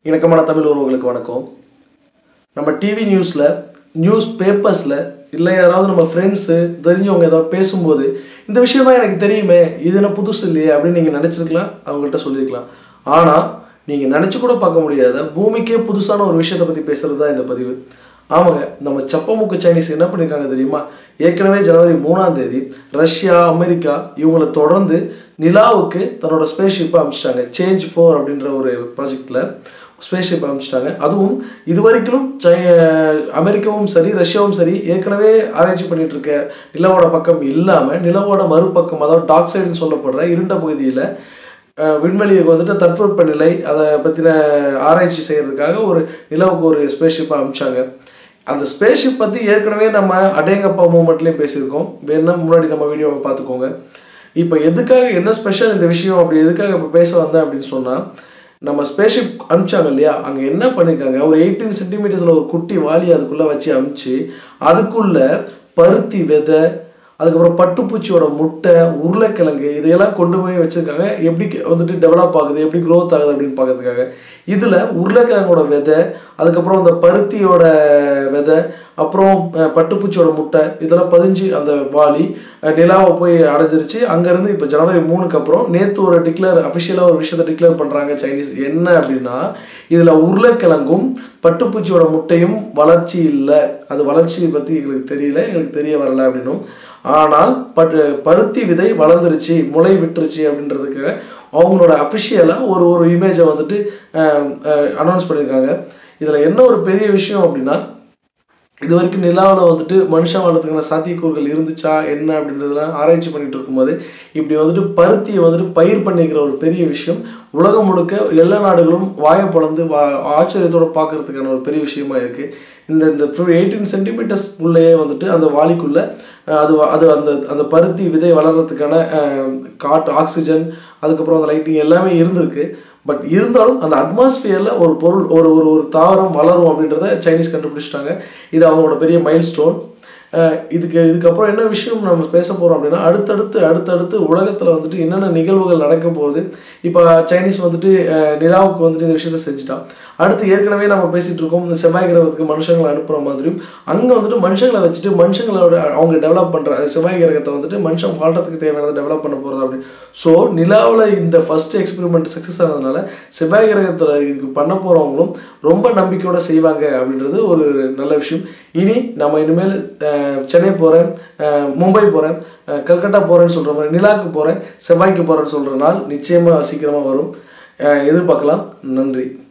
இணக்கமான தமிழ் உறவுகளுக்கு வணக்கம். நம்ம டிவி நியூஸில் நியூஸ் பேப்பர்ஸில் இல்லை யாராவது நம்ம ஃப்ரெண்ட்ஸு தெரிஞ்சவங்க ஏதாவது பேசும்போது இந்த விஷயம் தான் எனக்கு தெரியுமே, இது என்ன புதுசு இல்லையே அப்படின்னு நீங்கள் நினச்சிருக்கலாம், அவங்கள்ட்ட சொல்லியிருக்கலாம். ஆனால் நீங்கள் நினச்சி கூட பார்க்க முடியாத பூமிக்கே புதுசான ஒரு விஷயத்தை பற்றி பேசுகிறது தான் இந்த பதிவு. ஆமாங்க, நம்ம சப்பமுக்கு சைனீஸ் என்ன பண்ணியிருக்காங்க தெரியுமா? ஏற்கனவே ஜனவரி 3ஆம் தேதி ரஷ்யா, அமெரிக்கா இவங்களை தொடர்ந்து நிலாவுக்கு தன்னோட ஸ்பேஸ்ஷிப்பை அனுப்பிச்சிட்டாங்க. Change4 அப்படின்ற ஒரு ப்ராஜெக்டில் ஸ்பேஸ்ஷிப்பை அனுப்பிச்சிட்டாங்க. அதுவும் இது வரைக்கும் அமெரிக்காவும் சரி ரஷ்யாவும் சரி ஏற்கனவே ஆராய்ச்சி பண்ணிகிட்டு இருக்க நிலவோட பக்கம் இல்லாமல் நிலவோட மறுபக்கம், அதாவது டார்க் சைடுன்னு சொல்லப்படுற இருண்ட பகுதியில் விண்வெளிக்கு வந்துட்டு தட்பவெப்பநிலை அதை பற்றின ஆராய்ச்சி செய்கிறதுக்காக ஒரு நிலவுக்கு ஒரு ஸ்பேஸ்ஷிப்பை அனுப்பிச்சாங்க. அந்த ஸ்பேஸ்ஷிப் பற்றி ஏற்கனவே நம்ம அடேங்கப்பா மூமெண்ட்லேயும் பேசியிருக்கோம். வேணுன்னா முன்னாடி நம்ம வீடியோவை பார்த்துக்கோங்க. இப்போ எதுக்காக என்ன ஸ்பெஷல் இந்த விஷயம் அப்படி எதுக்காக இப்போ பேச வந்தேன் அப்படின்னு சொன்னால், நம்ம ஸ்பேஸ்ஷிப் அனுப்பிச்சாங்க இல்லையா, அங்கே என்ன பண்ணியிருக்காங்க, ஒரு 18 சென்டிமீட்டர்ஸில் ஒரு குட்டி வாளி அதுக்குள்ளே வச்சு அனுப்பிச்சு அதுக்குள்ளே பருத்தி விதை, அதுக்கப்புறம் பட்டுப்பூச்சியோட முட்டை, உருளைக்கிழங்கு இதையெல்லாம் கொண்டு போய் வச்சுருக்காங்க. எப்படி வந்துட்டு டெவலப் ஆகுது, எப்படி க்ரோத் ஆகுது அப்படின்னு பார்க்கறதுக்காக. இதில் உருளைக்கிழங்கோட விதை, அதுக்கப்புறம் அந்த பருத்தியோட விதை, அப்புறம் பட்டுப்பூச்சியோட முட்டை இதெல்லாம் பதிஞ்சு அந்த வாளி நிலாவை போய் அடைஞ்சிருச்சு. அங்கேருந்து இப்போ ஜனவரி 3க்கு அப்புறம் நேற்று ஒரு அஃபிஷியலாக ஒரு விஷயத்தை டிக்ளேர் பண்ணுறாங்க சைனீஸ். என்ன அப்படின்னா, இதில் உருளைக்கிழங்கும் பட்டுப்பூச்சியோட முட்டையும் வளர்ச்சி இல்லை, அது வளர்ச்சியை பற்றி எங்களுக்கு தெரியல, எங்களுக்கு தெரிய வரல அப்படின்னும். ஆனால் பருத்தி விதை வளர்ந்துருச்சு, முளை விட்டுருச்சு அப்படின்றதுக்கு அவங்களோட அஃபிஷியலாக ஒரு இமேஜை வந்துட்டு அனௌன்ஸ் பண்ணியிருக்காங்க. இதில் என்ன ஒரு பெரிய விஷயம் அப்படின்னா, இது வரைக்கும் நிலாவில் வந்துட்டு மனுஷன் வாழ்றதுக்கான சாத்தியக்கூறுகள் இருந்துச்சா என்ன அப்படின்றதுலாம் ஆராய்ச்சி பண்ணிட்டு இருக்கும்போது இப்படி வந்துட்டு பருத்தியை வந்துட்டு பயிர் பண்ணிக்கிற ஒரு பெரிய விஷயம் உலகம் முழுக்க எல்லா நாடுகளும் வாயை பொழந்து ஆச்சரியத்தோடு பார்க்கறதுக்கான ஒரு பெரிய விஷயமா இருக்குது. இந்த 18 சென்டிமீட்டர்ஸ் உள்ளே வந்துட்டு அந்த வாளிக்குள்ளே அது அந்த பருத்தி விதை வளர்கிறதுக்கான காற்று, ஆக்சிஜன், அதுக்கப்புறம் அந்த லைட்டிங் எல்லாமே இருந்திருக்கு. பட் இருந்தாலும் அந்த அட்மாஸ்பியரில் ஒரு பொருள் ஒரு தாவரம் வளரும் அப்படின்றத சைனீஸ் கண்டுபிடிச்சிட்டாங்க. இது அவங்களோட பெரிய மைல்ஸ்டோன். இதுக்கப்புறம் என்ன விஷயம் நம்ம பேச போகிறோம் அப்படின்னா, அடுத்தடுத்து உலகத்தில் வந்துட்டு என்னென்ன நிகழ்வுகள் நடக்க போகுது. இப்போ சைனீஸ் வந்துட்டு நிலாவுக்கு வந்துட்டு இந்த விஷயத்த செஞ்சுட்டான். அடுத்து ஏற்கனவே நம்ம பேசிகிட்டு இருக்கோம், இந்த செவ்வாய் கிரகத்துக்கு மனுஷங்களை அனுப்புகிற மாதிரியும் அங்கே வந்துட்டு மனுஷங்களை வச்சுட்டு மனுஷங்களோட அவங்க டெவலப் பண்ணுற செவ்வாய் கிரகத்தை வந்துட்டு மனுஷன் வாழ்கிறதுக்கு தேவையானதை டெவலப் பண்ண போகிறது அப்படின்னு. ஸோ நிலாவில் இந்த ஃபஸ்ட்டு எக்ஸ்பெரிமெண்ட் சக்ஸஸ் ஆனதுனால செவ்வாய் கிரகத்தில் இதுக்கு பண்ண போகிறவங்களும் ரொம்ப நம்பிக்கையோடு செய்வாங்க அப்படின்றது ஒரு நல்ல விஷயம். இனி நம்ம இனிமேல் சென்னை போகிறேன், மும்பை போகிறேன், கல்கட்டா போகிறேன்னு சொல்கிற மாதிரி நிலாவுக்கு போகிறேன், செவ்வாய்க்கு போகிறேன்னு சொல்கிற நாள் நிச்சயமாக சீக்கிரமாக வரும். எதிர்பார்க்கலாம். நன்றி.